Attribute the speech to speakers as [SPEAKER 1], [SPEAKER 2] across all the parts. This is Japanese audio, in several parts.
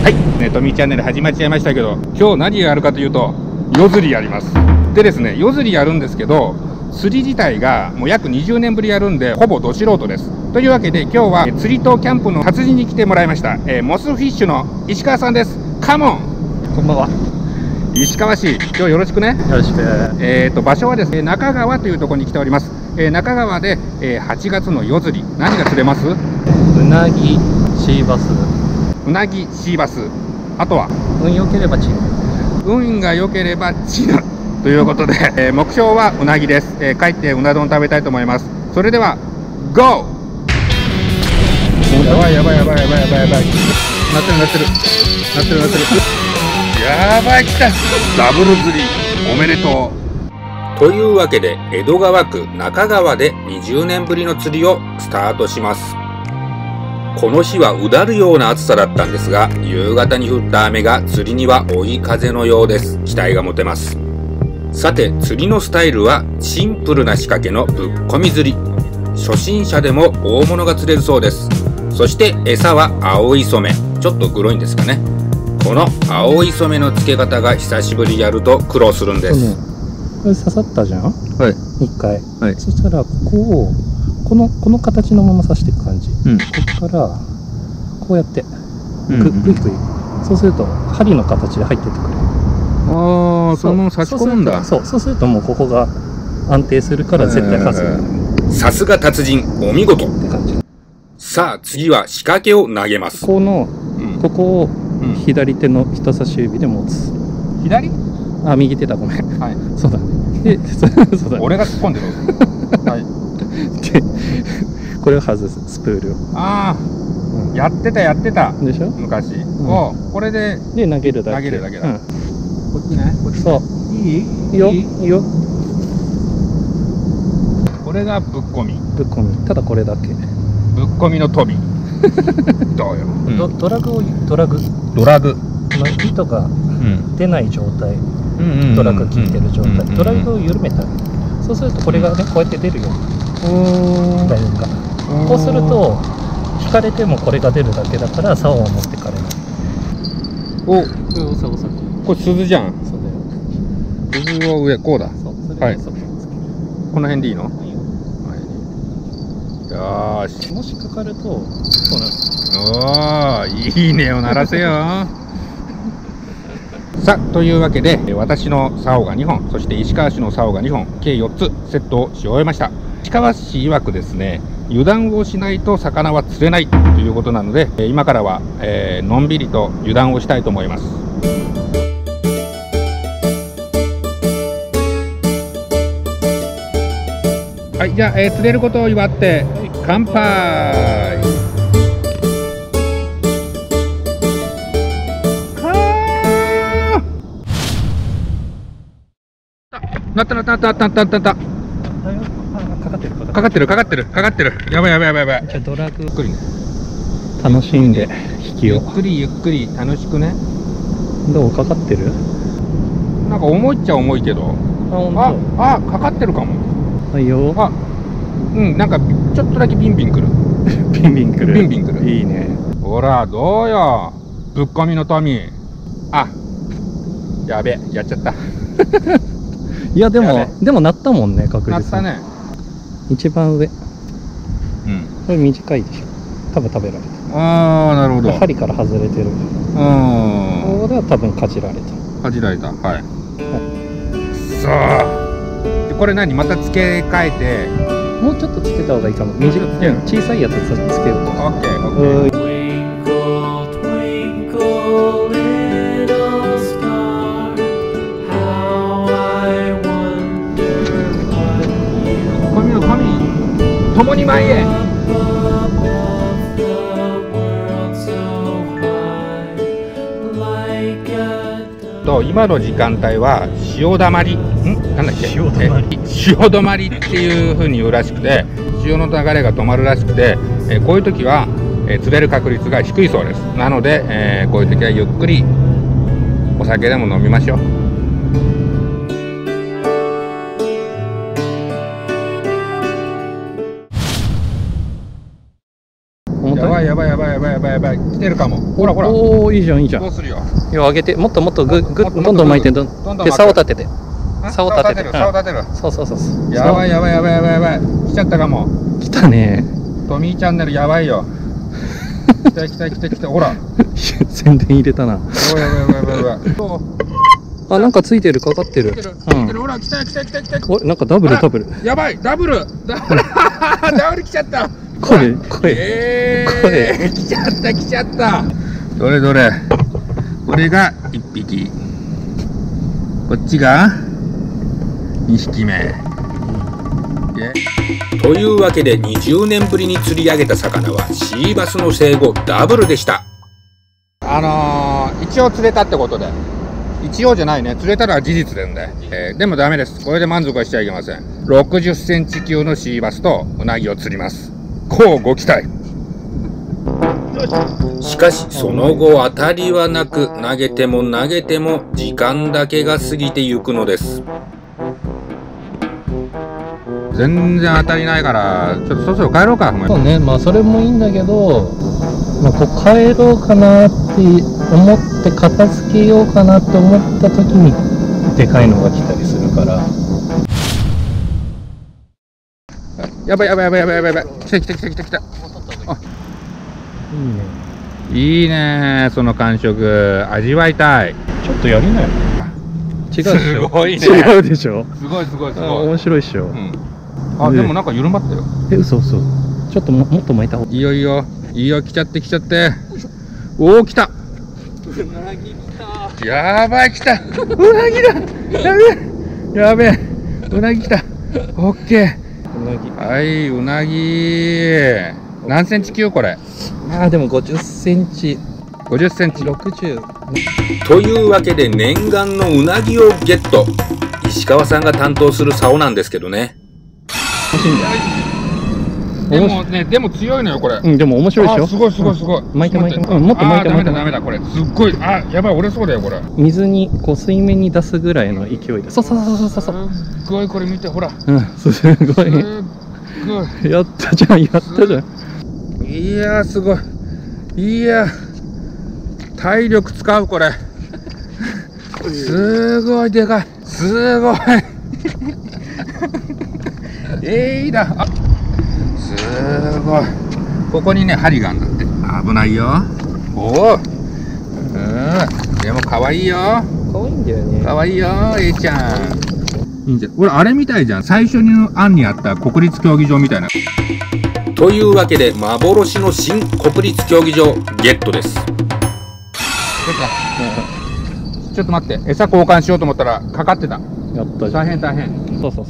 [SPEAKER 1] はい、トミーチャンネル始まっちゃいましたけど、今日何やるかというと、夜釣りやります。でですね、夜釣りやるんですけど、釣り自体がもう約20年ぶりやるんで、ほぼど素人です。というわけで、今日は釣りとキャンプの達人に来てもらいました。モスフィッシュの石川さんです。カモン。
[SPEAKER 2] こんばんは。
[SPEAKER 1] 石川氏、今日よろしくね。
[SPEAKER 2] よろしく。
[SPEAKER 1] 場所はですね、中川というところに来ております。中川で、8月の夜釣り、何が釣れます？
[SPEAKER 2] うなぎ、シーバス。
[SPEAKER 1] うなぎ、シーバス。あとは
[SPEAKER 2] 運良ければチヌ。
[SPEAKER 1] 運が良ければチヌということで、目標はうなぎです。帰ってうな丼食べたいと思います。それでは GO！ やばいやばいやばいやばいやばいやばい。なってるなってるなってるなってる。やばい、来た。ダブル釣りおめでとう。というわけで、江戸川区中川で20年ぶりの釣りをスタートします。この日はうだるような暑さだったんですが、夕方に降った雨が釣りには追い風のようです。期待が持てます。さて、釣りのスタイルはシンプルな仕掛けのぶっこみ釣り。初心者でも大物が釣れるそうです。そして餌は青い染め。ちょっとグロいんですかね。この青い染めの付け方が久しぶりやると苦労するんです。
[SPEAKER 2] これ刺さったじゃん。
[SPEAKER 1] はい。
[SPEAKER 2] 一回。
[SPEAKER 1] はい。
[SPEAKER 2] そしたらここをこの形のまま刺していく感じ。
[SPEAKER 1] うん。
[SPEAKER 2] ここからこうやってグイグイ。そうすると針の形で入ってってくれる。
[SPEAKER 1] ああ、その差し込むんだ。
[SPEAKER 2] そうするともうここが安定するから絶対刺す。
[SPEAKER 1] さすが達人、お見事
[SPEAKER 2] って感じ。
[SPEAKER 1] さあ次は仕掛けを投げます。
[SPEAKER 2] ここを左手の人差し指で持つ。
[SPEAKER 1] 左？
[SPEAKER 2] あ、右手だ、ごめん。
[SPEAKER 1] はい。
[SPEAKER 2] そうだね。で、そうだね。
[SPEAKER 1] 俺が突っ込んでる。はい。
[SPEAKER 2] で、これを外す、スプールを。
[SPEAKER 1] ああ、やってた。
[SPEAKER 2] でしょ？
[SPEAKER 1] 昔。お、これで
[SPEAKER 2] 投げるだけ。
[SPEAKER 1] 投げるだけだ。こっちね。
[SPEAKER 2] そう。いいよ。
[SPEAKER 1] これがぶっこみ。
[SPEAKER 2] ぶっこみ。ただこれだけ。
[SPEAKER 1] ぶっこみの飛び。どうよ。
[SPEAKER 2] ドラグ。糸が出ない状態。ドラグ効いてる状態。ドラグを緩めたら。そうするとこれがね、こうやって出るよ。ラインが。こうすると引かれてもこれが出るだけだから竿を持ってかれない。お、これ鈴じゃん。そうだよ。
[SPEAKER 1] 鈴を上こうだ。はい。この辺でいいの？よーし。
[SPEAKER 2] もしかかるとこうなる。
[SPEAKER 1] おー、いいねを鳴らせよ。さあ、というわけで私の竿が2本、そして石川氏の竿が2本、計4つセットをし終えました。石川氏曰くですね、油断をしないと魚は釣れないということなので、今からは、のんびりと油断をしたいと思います。はい、じゃあ、釣れることを祝って乾杯。なった。かかってる。やばい。
[SPEAKER 2] じゃあドラグ
[SPEAKER 1] ゆっくりね。
[SPEAKER 2] 楽しんで引きを。
[SPEAKER 1] ゆっくり楽しくね。
[SPEAKER 2] どうかかってる？
[SPEAKER 1] なんか重いっちゃ重いけど。あ、かかってるかも。
[SPEAKER 2] はいよ。
[SPEAKER 1] なんかちょっとだけビンビンくる。
[SPEAKER 2] ビンビンくる。いいね。
[SPEAKER 1] ほら、どうよ。ぶっこみのトミー。あ、やべえ、やっちゃった。
[SPEAKER 2] いやでも鳴ったもんね、確実に。
[SPEAKER 1] 鳴ったね。
[SPEAKER 2] 一番上。これ短いでしょ。多分食べられた。ああ、なるほど。針から外れてる。ここでは多分かじられた。はい。さあ。これ何？また付け替えて。 もうちょっとつけた方がいいかも。小さいやつつけようと。
[SPEAKER 1] オッケー。共に前へ。今の時間帯は潮だまり、なんだっけ、潮止まりっていう風に言うらしくて、潮の流れが止まるらしくて、こういう時は、釣れる確率が低いそうです。なので、こういう時はゆっくりお酒でも飲みましょう。やばい。 やばいやばい、来てるかも。ほらほら。
[SPEAKER 2] おお、いいじゃんいいじゃん。
[SPEAKER 1] どうするよ。
[SPEAKER 2] いや、上げて、もっともっとどんどん巻いて、で、竿立てて。竿立てて。
[SPEAKER 1] 竿立てる。
[SPEAKER 2] そうそうそう。
[SPEAKER 1] やばいやばいやばいやばいやばい。来ちゃったかも。
[SPEAKER 2] 来たね。
[SPEAKER 1] トミーチャンネルやばいよ。来た来た来た来た、ほら。
[SPEAKER 2] 宣伝入れたな。
[SPEAKER 1] やばいやばいやばいやばいやばい。
[SPEAKER 2] あ、なんかついてる、かかってる。
[SPEAKER 1] ほら、来た来た来た来た。
[SPEAKER 2] お、なんかダブルダブル。
[SPEAKER 1] やばい、ダブルダブル来ちゃった。
[SPEAKER 2] 声
[SPEAKER 1] 来ちゃった来ちゃった。どれどれ。これが1匹。こっちが2匹目。
[SPEAKER 3] というわけで20年ぶりに釣り上げた魚はシーバスの生後ダブルでした。
[SPEAKER 1] 一応釣れたってことで。一応じゃないね、釣れたのは事実なんで、でもダメです。これで満足はしちゃいけません。60センチ級のシーバスとウナギを釣ります。こうご期待。
[SPEAKER 3] しかしその後当たりはなく、投げても投げても時間だけが過ぎてゆくのです。
[SPEAKER 1] 全然当たりないから、ちょっとそろそろ帰ろうか。
[SPEAKER 2] そうね、まあそれもいいんだけど、まあ、こう帰ろうかなって思って片付けようかなって思った時にでかいのが来たりするから。
[SPEAKER 1] やばいやばいやばいやばいやばいやばい。来た来た来た来た来た。あ、いいね、その感触味わいたい。
[SPEAKER 2] ちょっとやりなよ。違うでしょ。
[SPEAKER 1] すごいね。
[SPEAKER 2] 違うでしょ。
[SPEAKER 1] すごいすごいすごい。
[SPEAKER 2] 面白いっしょ。
[SPEAKER 1] あ、でもなんか緩まったよ。
[SPEAKER 2] 嘘嘘。ちょっともっと巻いた方がい
[SPEAKER 1] いよいいよ。いいよ、来ちゃって来ちゃって。おお、来た。
[SPEAKER 2] うなぎ来た。
[SPEAKER 1] やばい、来た。うなぎだ。やべえ。やべえ。うなぎ来た。オッケー。
[SPEAKER 2] うなぎ。
[SPEAKER 1] はい、うなぎ。何センチ級これ。
[SPEAKER 2] ああ、でも50センチ。
[SPEAKER 1] 50センチ。
[SPEAKER 2] 60。
[SPEAKER 3] というわけで念願のうなぎをゲット。石川さんが担当する竿なんですけどね。
[SPEAKER 2] 欲しいんだ。
[SPEAKER 1] でもね、でも強いのよこれ。
[SPEAKER 2] うん、でも面白いでしょ。
[SPEAKER 1] すごいすごいすごい。
[SPEAKER 2] 巻いて巻いて。もっと巻いて巻いて。
[SPEAKER 1] ダメだこれ。すっごい。あ、やばい、折れそうだよこれ。
[SPEAKER 2] 水にこう水面に出すぐらいの勢いで。そう。
[SPEAKER 1] すごい、これ見てほら。
[SPEAKER 2] うん、すごい。やったじゃん、やったじゃん。
[SPEAKER 1] いやー、すごい。いやー、体力使うこれ。すごいでかい。すごい。いいな。あ、すごい。ここにね、針があるんだって。危ないよ。おお。でも可愛いよ。
[SPEAKER 2] 可愛いんだよね。
[SPEAKER 1] 可愛いよ、ちゃん。いいんじゃん。俺、あれみたいじゃん。最初の案にあった国立競技場みたいな。
[SPEAKER 3] というわけで幻の新国立競技場ゲットです。
[SPEAKER 1] ちょっと待って、餌交換しようと思ったらかかってた。
[SPEAKER 2] やったじゃん。
[SPEAKER 1] 大変。
[SPEAKER 2] そう。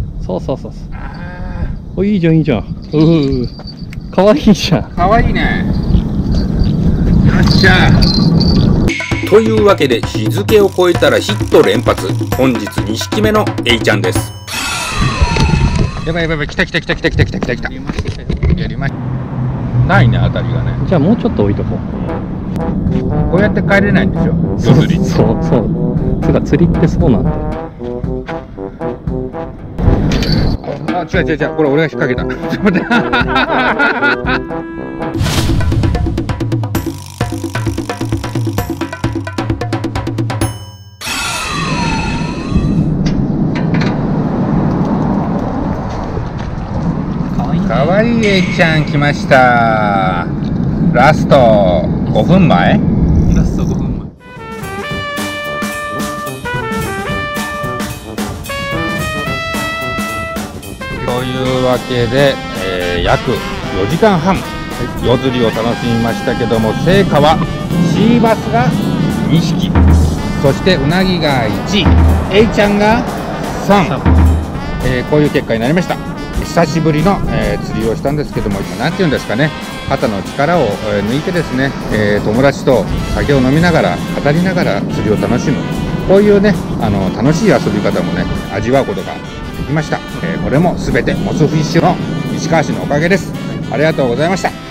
[SPEAKER 2] お、いいじゃんいいじゃん。かわいいじゃん。
[SPEAKER 1] かわいいね。よっしゃ。
[SPEAKER 3] というわけで日付を超えたらヒット連発。本日2匹目のエイちゃんです。
[SPEAKER 1] やばい、来た。やりました。ないね、当たりがね。
[SPEAKER 2] じゃあもうちょっと置いとこ
[SPEAKER 1] う。こうやって帰れないんでしょ。夜釣り。
[SPEAKER 2] そう。つうか釣りってそうなんだよ。
[SPEAKER 1] あ、違う。これ俺が引っ掛けた。ちょっと待って。かわいいエイちゃん来ました。ラスト5分前。
[SPEAKER 2] ラスト5分前。
[SPEAKER 1] というわけで、約4時間半夜釣りを楽しみましたけども、成果はシーバスが2匹、そしてウナギが1、エイちゃんが3、こういう結果になりました。久しぶりの、釣りをしたんですけども、何て言うんですかね、肩の力を、抜いてですね、友達と酒を飲みながら語りながら釣りを楽しむ、こういうね楽しい遊び方もね味わうことができました。これも全てモスフィッシュの石川氏のおかげです。ありがとうございました。